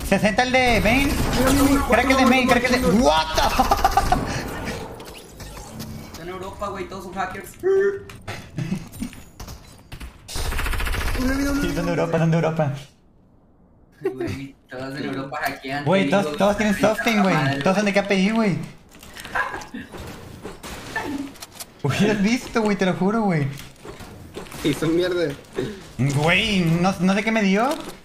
60 el de main. Creo que el de main, creo que el de... What the fuck? Está en Europa, güey, todos son hackers. Sí, son de Europa, son de Europa. Güey, todos en Europa hackean. Güey, todos tienen softing, güey. Todos son de KPI, güey. Hubieras visto, güey, te lo juro, güey. Y son mierda. Güey, no sé qué me dio.